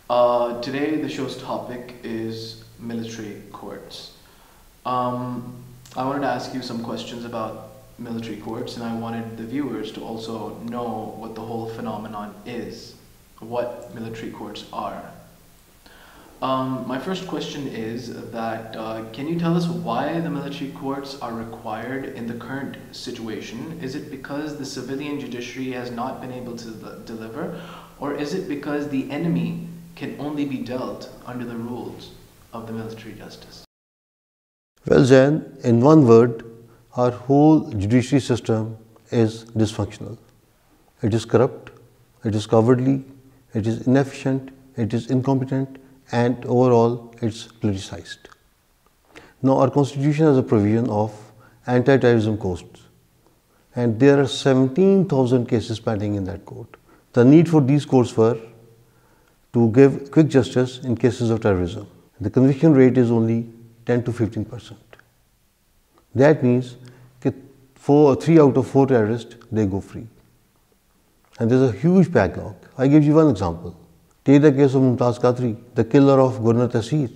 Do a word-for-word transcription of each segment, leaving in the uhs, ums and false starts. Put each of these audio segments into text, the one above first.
Uh, today, the show's topic is military courts. Um, I wanted to ask you some questions about military courts, and I wanted the viewers to also know what the whole phenomenon is, what military courts are. Um, my first question is that uh, can you tell us why the military courts are required in the current situation? Is it because the civilian judiciary has not been able to de- deliver, or is it because the enemy can only be dealt under the rules of the military justice? Well, Zain, in one word, our whole judiciary system is dysfunctional. It is corrupt, it is cowardly, it is inefficient, it is incompetent, and overall it's politicized. Now, our constitution has a provision of anti-terrorism courts, and there are seventeen thousand cases pending in that court. The need for these courts were to give quick justice in cases of terrorism. The conviction rate is only ten to fifteen percent. That means that four, three out of four terrorists, they go free. And there's a huge backlog. I give you one example. Take the case of Mumtaz Qadri, the killer of Gurnar Tasir.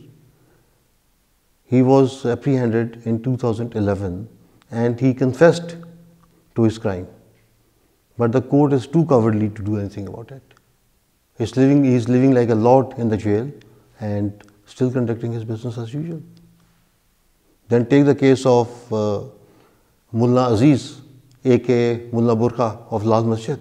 He was apprehended in two thousand eleven and he confessed to his crime. But the court is too cowardly to do anything about it. He's living, he's living like a lord in the jail and still conducting his business as usual. Then take the case of uh, Mullah Aziz, aka Mullah Burqa of Lal Masjid.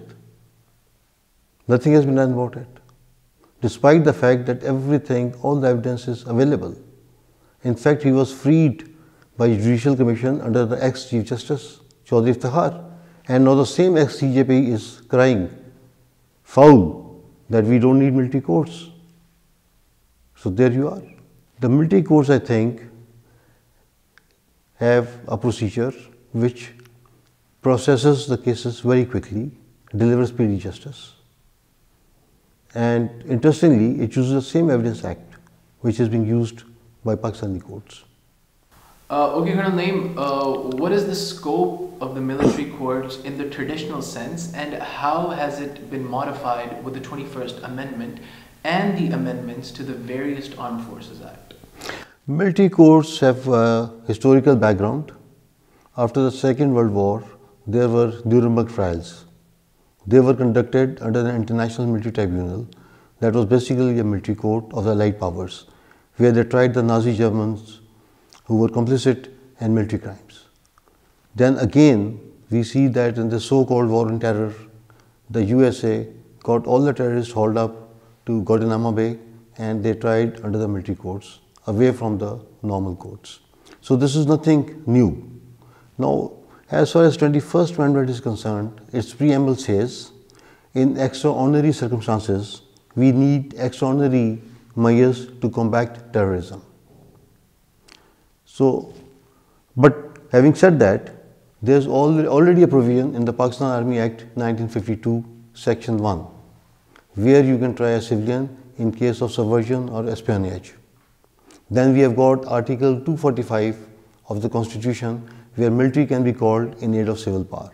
Nothing has been done about it, despite the fact that everything, all the evidence is available. In fact, he was freed by Judicial Commission under the ex-Chief Justice, Chaudhry Iftikhar, and now the same ex-C J P is crying foul that we don't need military courts. So there you are. The military courts, I think, have a procedure which processes the cases very quickly, delivers speedy justice. And interestingly, it uses the same Evidence Act which is being used by Pakistani courts. Uh, okay, Colonel Naeem, uh, what is the scope of the military courts in the traditional sense, and how has it been modified with the twenty-first Amendment and the amendments to the various Armed Forces Act? Military courts have a historical background. After the Second World War, there were Nuremberg trials. They were conducted under the International Military Tribunal, that was basically a military court of the Allied powers, where they tried the Nazi Germans who were complicit in military crimes. Then again, we see that in the so-called war on terror, the U S A got all the terrorists hauled up to Guantanamo Bay and they tried under the military courts, away from the normal courts. So this is nothing new. Now, as far as twenty-first Amendment is concerned, its preamble says, in extraordinary circumstances, we need extraordinary measures to combat terrorism. So, but having said that, there's already a provision in the Pakistan Army Act nineteen fifty-two, Section one, where you can try a civilian in case of subversion or espionage. Then we have got Article two forty-five of the Constitution, where military can be called in aid of civil power.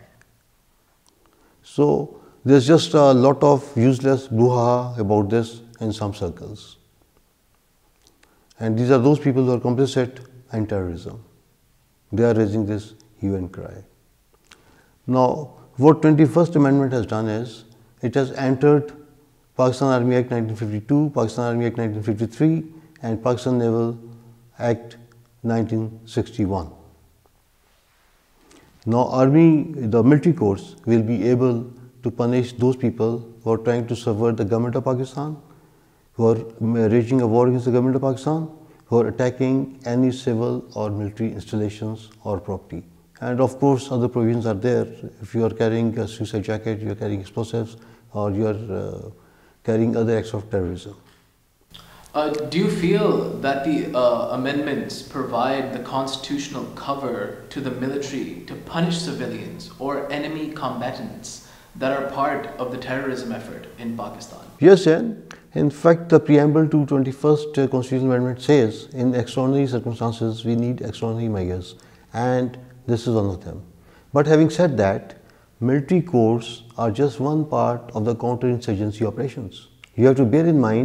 So there's just a lot of useless brouhaha about this in some circles. And these are those people who are complicit in terrorism. They are raising this hue and cry. Now, what twenty-first Amendment has done is, it has entered Pakistan Army Act nineteen fifty-two, Pakistan Army Act nineteen fifty-three, and Pakistan Naval Act nineteen sixty-one. Now, army, the military courts will be able to punish those people who are trying to subvert the government of Pakistan, who are waging a war against the government of Pakistan, who are attacking any civil or military installations or property. And of course, other provisions are there. If you are carrying a suicide jacket, you are carrying explosives, or you are uh, carrying other acts of terrorism. Uh, do you feel that the uh, amendments provide the constitutional cover to the military to punish civilians or enemy combatants that are part of the terrorism effort in Pakistan? Yes, Jan. In fact, the preamble to twenty-first Constitutional Amendment says, in extraordinary circumstances, we need extraordinary measures, and this is one of them. But having said that, military courts are just one part of the counterinsurgency operations. You have to bear in mind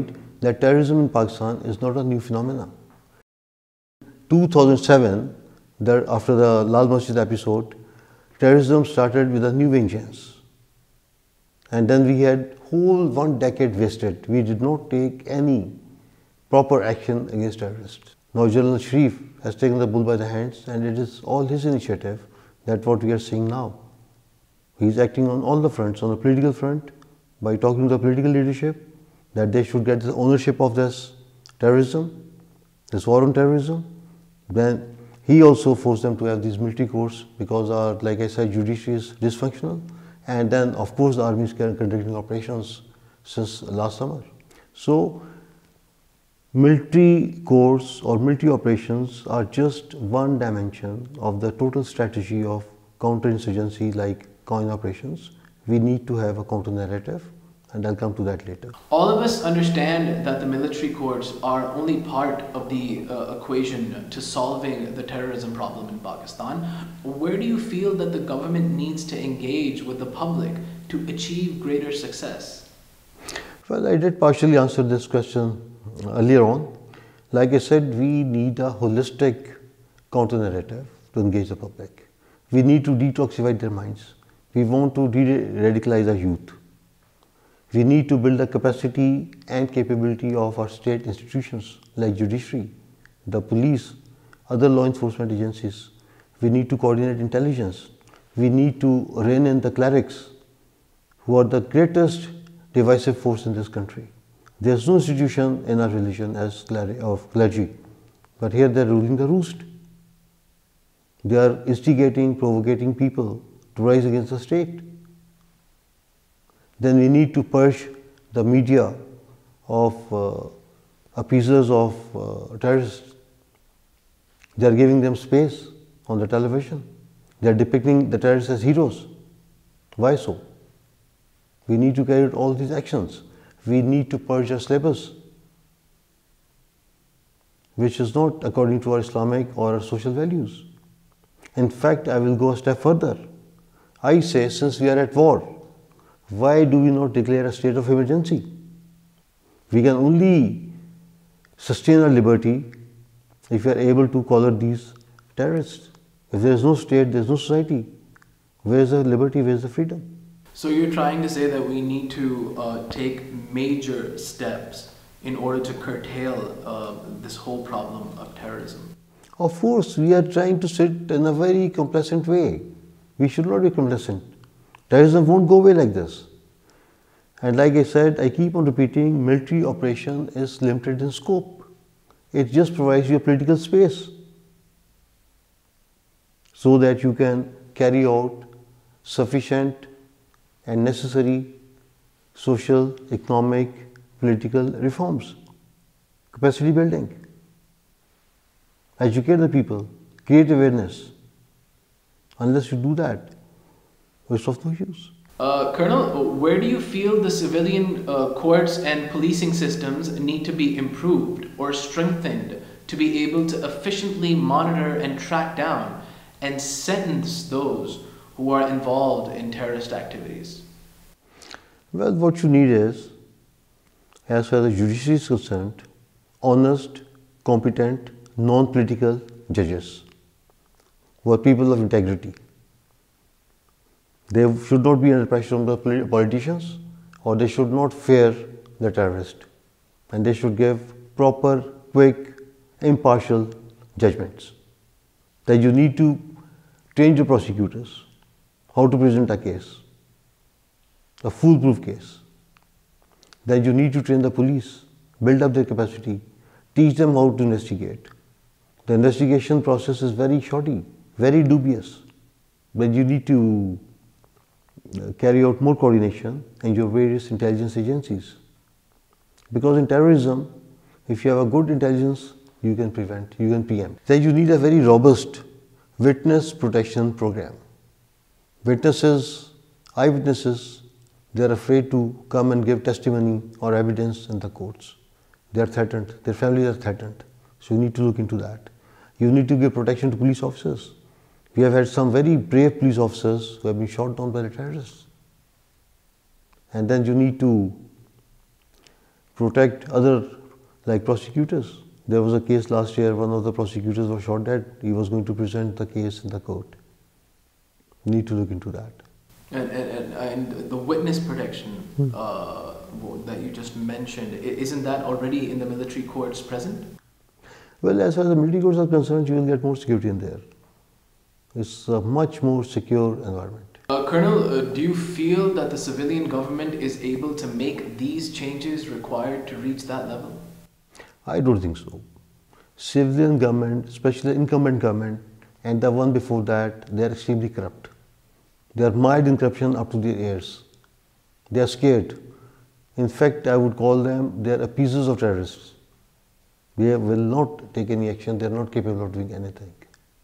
that terrorism in Pakistan is not a new phenomenon. two thousand seven, the, after the Lal Masjid episode, terrorism started with a new vengeance. And then we had whole one decade wasted. We did not take any proper action against terrorists. Now General Sharif has taken the bull by the hands, and it is all his initiative that what we are seeing now. He is acting on all the fronts, on the political front, by talking to the political leadership that they should get the ownership of this terrorism, this war on terrorism. Then he also forced them to have these military courts because our, like I said, judiciary is dysfunctional. And then of course the army is conducting operations since last summer. So military courts or military operations are just one dimension of the total strategy of counterinsurgency like coin operations. We need to have a counter narrative, and I'll come to that later. All of us understand that the military courts are only part of the uh, equation to solving the terrorism problem in Pakistan. Where do you feel that the government needs to engage with the public to achieve greater success? Well, I did partially answer this question earlier on. Like I said, we need a holistic counter narrative to engage the public. We need to detoxify their minds. We want to de-radicalize our youth. We need to build the capacity and capability of our state institutions like judiciary, the police, other law enforcement agencies. We need to coordinate intelligence. We need to rein in the clerics, who are the greatest divisive force in this country. There is no institution in our religion as of clergy, but here they are ruling the roost. They are instigating, provocating people to rise against the state. Then we need to purge the media of uh, appeasers of uh, terrorists. They are giving them space on the television. They are depicting the terrorists as heroes. Why so? We need to carry out all these actions. We need to purge our syllabus, which is not according to our Islamic or our social values. In fact, I will go a step further. I say, since we are at war, why do we not declare a state of emergency? We can only sustain our liberty if we are able to collar these terrorists. If there is no state, there is no society. Where is the liberty, where is the freedom? So you're trying to say that we need to uh, take major steps in order to curtail uh, this whole problem of terrorism? Of course, we are trying to sit in a very complacent way. We should not be complacent. Terrorism won't go away like this. And like I said, I keep on repeating, military operation is limited in scope. It just provides you a political space so that you can carry out sufficient and necessary social, economic, political reforms, capacity building, educate the people, create awareness. Unless you do that, it's of no use. Uh, Colonel, where do you feel the civilian uh, courts and policing systems need to be improved or strengthened to be able to efficiently monitor and track down and sentence those who are involved in terrorist activities? Well, what you need is, as far as the judiciary is concerned, honest, competent, non-political judges who are people of integrity. They should not be under pressure from the politicians, or they should not fear the terrorist, and they should give proper, quick, impartial judgments. That you need to train the prosecutors how to present a case, a foolproof case. That you need to train the police, build up their capacity, teach them how to investigate. The investigation process is very shoddy, very dubious, but you need to carry out more coordination in your various intelligence agencies. Because in terrorism, if you have a good intelligence, you can prevent, you can preempt. Then you need a very robust witness protection program. Witnesses, eyewitnesses, they are afraid to come and give testimony or evidence in the courts. They are threatened, their families are threatened. So you need to look into that. You need to give protection to police officers. We have had some very brave police officers who have been shot down by the terrorists. And then you need to protect other, like prosecutors. There was a case last year, one of the prosecutors was shot dead. He was going to present the case in the court. Need to look into that. And, and, and the witness protection Hmm. uh, that you just mentioned, i- isn't that already in the military courts present? Well, as far as the military courts are concerned, you will get more security in there. It's a much more secure environment. Uh, Colonel, uh, do you feel that the civilian government is able to make these changes required to reach that level? I don't think so. Civilian government, especially the incumbent government, and the one before that, they are extremely corrupt. They are mired in corruption up to their ears. They are scared. In fact, I would call them, they are appeasers of terrorists. They will not take any action, they are not capable of doing anything.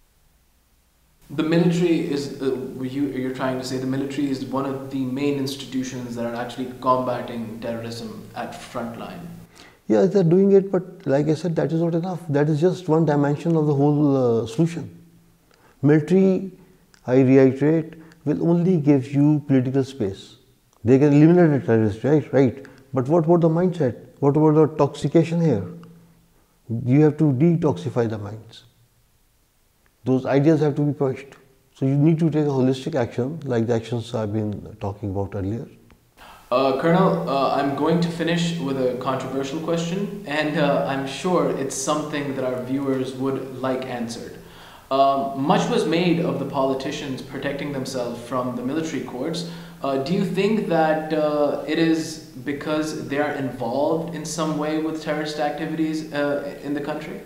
The military is, uh, you, you're trying to say the military is one of the main institutions that are actually combating terrorism at frontline. Yeah, they are doing it, but like I said, that is not enough. That is just one dimension of the whole uh, solution. Military, I reiterate, will only give you political space. They can eliminate the terrorists, right? Right. But what about the mindset? What about the toxication here? You have to detoxify the minds. Those ideas have to be pushed. So you need to take a holistic action, like the actions I've been talking about earlier. Uh, Colonel, uh, I'm going to finish with a controversial question, and uh, I'm sure it's something that our viewers would like answered. Um, much was made of the politicians protecting themselves from the military courts. Uh, do you think that uh, it is because they are involved in some way with terrorist activities uh, in the country?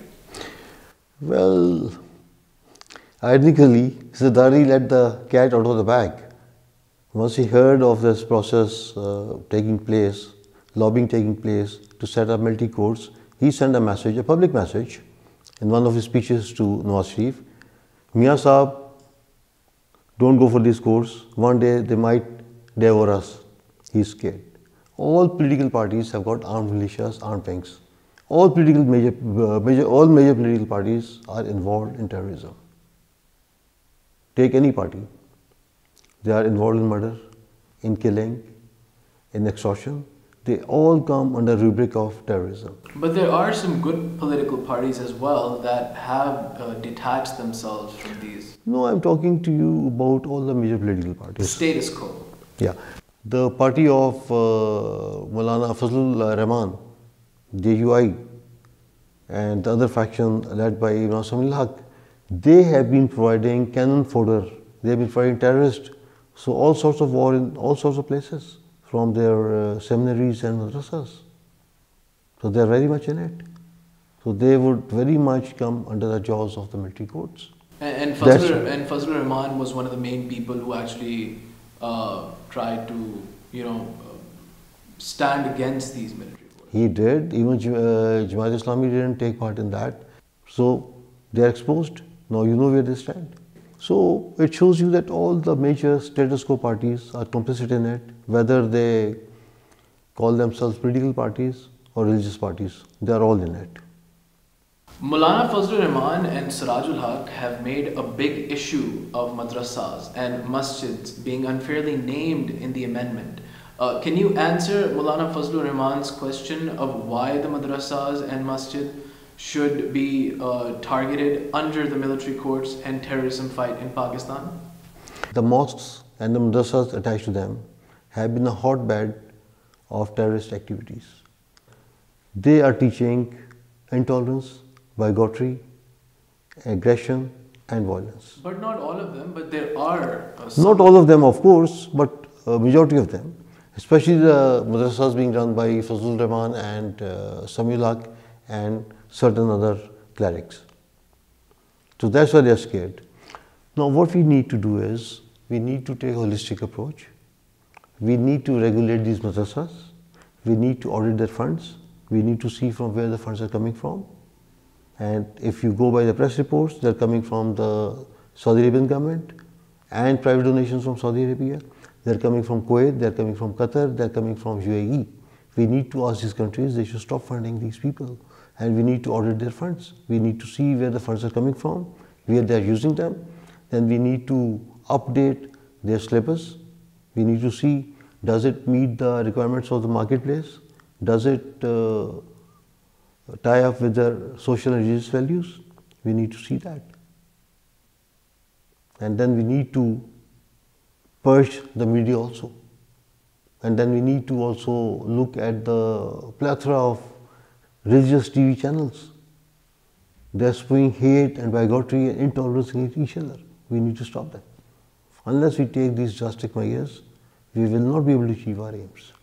Well, ironically, Zardari let the cat out of the bag. Once he heard of this process uh, taking place, lobbying taking place to set up military courts, he sent a message, a public message, in one of his speeches to Nawaz Sharif. Mian Saab, don't go for these courts. One day they might devour us. He's scared. All political parties have got armed militias, armed wings. All political major, uh, major, all major political parties are involved in terrorism. Take any party. They are involved in murder, in killing, in extortion. They all come under rubric of terrorism. But there are some good political parties as well that have uh, detached themselves from these. No, I'm talking to you about all the major political parties. Status quo. Yeah. The party of uh, Maulana Fazlul Rahman, J U I, and the other faction led by Imam Samil Haq, they have been providing cannon fodder. They have been providing terrorists. So all sorts of war in all sorts of places, from their uh, seminaries and madrasas. So they are very much in it. So they would very much come under the jaws of the military courts. And, and, Fazlur, and Fazlur Rahman was one of the main people who actually uh, tried to, you know, uh, stand against these military courts. He did. Even uh, Jamaat Islami didn't take part in that. So they are exposed. Now you know where they stand. So it shows you that all the major status quo parties are complicit in it, whether they call themselves political parties or religious parties. They are all in it. Maulana Fazlur Rahman and Sirajul Haq have made a big issue of madrasas and masjids being unfairly named in the amendment. Uh, can you answer Maulana Fazlur Rahman's question of why the madrasas and masjid should be uh, targeted under the military courts and terrorism fight in Pakistan? The mosques and the madrasas attached to them have been a hotbed of terrorist activities. They are teaching intolerance, bigotry, aggression and violence. But not all of them, but there are uh, some. Not all of them, of course, but a majority of them, especially the madrasas being run by Fazlur Rahman and uh, Samil Haq and certain other clerics. So that's why they are scared. Now what we need to do is, we need to take a holistic approach. We need to regulate these madrasas. We need to audit their funds. We need to see from where the funds are coming from. And if you go by the press reports, they are coming from the Saudi Arabian government and private donations from Saudi Arabia. They are coming from Kuwait, they are coming from Qatar, they are coming from U A E. We need to ask these countries, they should stop funding these people. And we need to audit their funds. We need to see where the funds are coming from, where they are using them. Then we need to update their syllabus. We need to see, does it meet the requirements of the marketplace? Does it uh, tie up with their social and religious values? We need to see that. And then we need to purge the media also. And then we need to also look at the plethora of religious T V channels. They're spewing hate and bigotry and intolerance against each other. We need to stop that. Unless we take these drastic measures, we will not be able to achieve our aims.